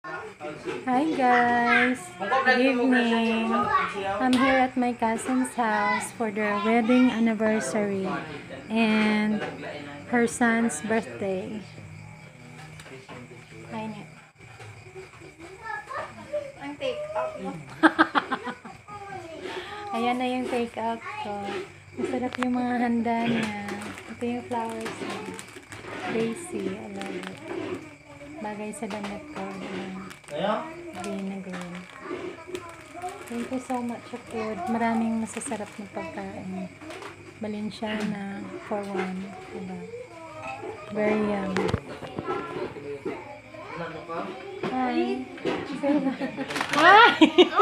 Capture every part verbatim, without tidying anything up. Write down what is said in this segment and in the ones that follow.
Hi guys, good evening. I'm here at my cousin's house for their wedding anniversary and her son's birthday. Hi niya. Ang take out mo. Ayan na yung take out ko. Masarap yung mga handa niya. Ito yung flowers niya. Daisy, I love it. Bagay sa damit ko. Green na green. Thank you so much for food. Maraming masasarap na pagkain. Balenciana for one. Diba? Very yummy. Hi. Hi!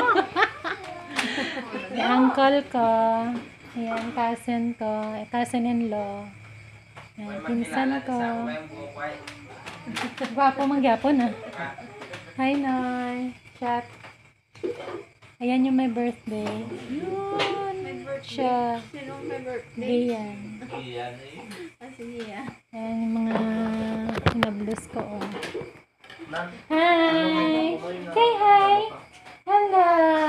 Yung uncle ko. Ayan, cousin ko. Eh, cousin-in-law. Ayan, pinsan ko. Gwapo magyapon ah. Hi, Noy. Chat. Ayan yung may birthday. Yun. May birthday. Siya. Sinong may birthday? Rian. Ah, si Nia. Ayan yung mga hinablus ko. Oh. Hi! Say hi! Hello!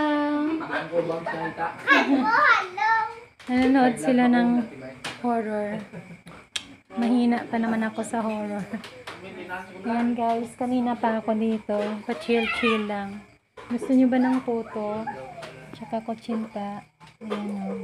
Nanonood sila ng horror. Mahina pa naman ako sa horror. Ayan guys, kanina pa ako dito. Pa-chill-chill lang. Gusto nyo ba ng photo? Tsaka kutsinta. Ayan o.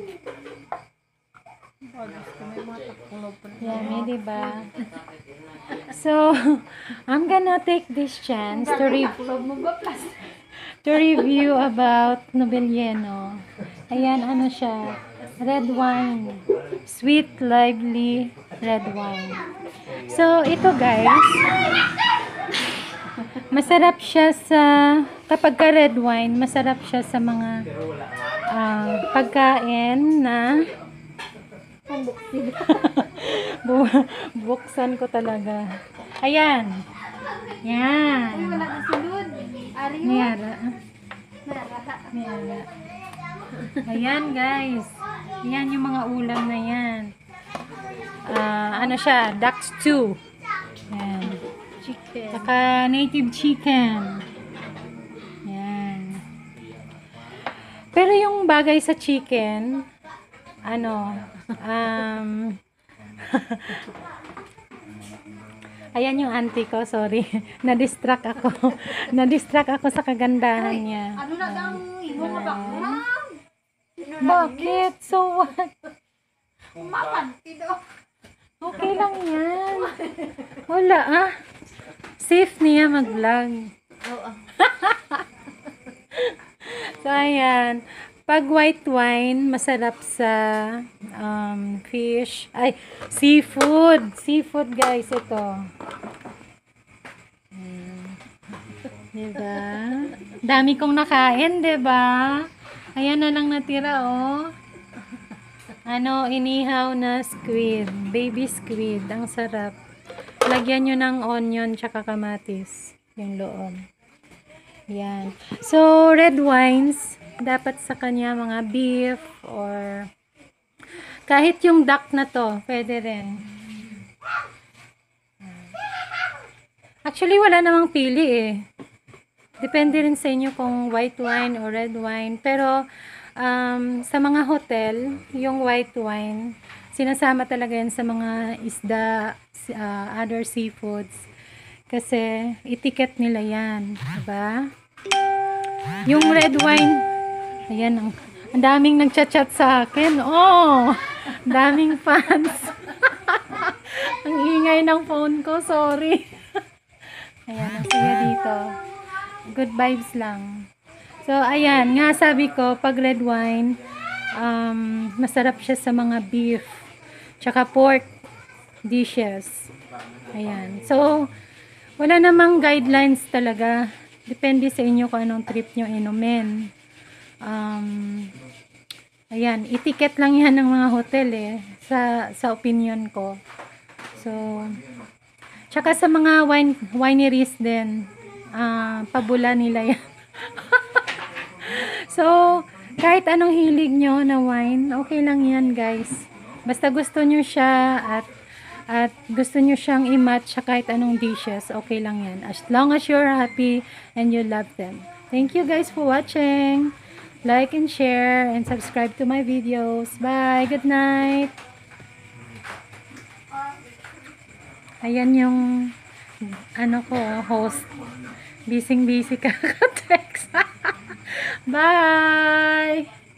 Yummy, diba? So, I'm gonna take this chance to, re- to review about Nobilieno. Ayan, ano siya? Red wine. Sweet, lively red wine. So, ito guys, masarap siya sa, kapag ka red wine, masarap siya sa mga uh, pagkain na Bu- buksan ko talaga. Ayan. Yan. Ay, wala na sulod. Ariyo. Miyara. Naraha. Miyara. Ayan guys. Yan yung mga ulam na yan. Ah, ano siya? Duck stew. Yan. Chicken. Saka native chicken. Yan. Pero yung bagay sa chicken, ano, um, ayan yung auntie ko, sorry. Na-distract ako. Na-distract ako sa kagandahan niya. Ano na ang imo na baklang? Bakit? So what? Mapanti daw. Okay lang yan. Wala ah. Safe niya mag-vlog. Oo. So ayan. Pag white wine, masarap sa um, fish. Ay, seafood. Seafood guys, ito. Hmm. Diba? Dami kong nakain, diba? Ayan na lang natira, oh. Ano, inihaw na squid. Baby squid. Ang sarap. Lagyan nyo ng onion tsaka kamatis. Yung loob. Yan. So, red wines, dapat sa kanya mga beef or kahit yung duck na to, pwede rin. Actually, wala namang pili eh. Depende rin sa inyo kung white wine or red wine. Pero, um, sa mga hotel, yung white wine, sinasama talaga yan sa mga isda, uh, other seafoods. Kasi, etiquette nila yan. Diba? Yung red wine, ayan, ang, ang daming nagchat-chat sa akin. Oh, daming fans. Ang ingay ng phone ko, sorry. Ayan, ang saya dito. Good vibes lang. So, ayan, nga sabi ko, pag red wine, um, masarap siya sa mga beef, tsaka pork dishes. Ayan. So, wala namang guidelines talaga. Depende sa inyo kung anong trip nyo inumin. Um, ayan, etiquette lang yan ng mga hotel eh, sa, sa opinion ko. So, tsaka sa mga wine, wineries din, uh, pabula nila yan. So, kahit anong hilig nyo na wine, okay lang yan guys. Basta gusto nyo siya at at gusto nyo siyang i-match sa kahit anong dishes, okay lang yan. As long as you're happy and you love them. Thank you guys for watching. Like and share and subscribe to my videos. Bye! Good night! Ayan yung ano ko, host. Busy-busy ka text. Bye!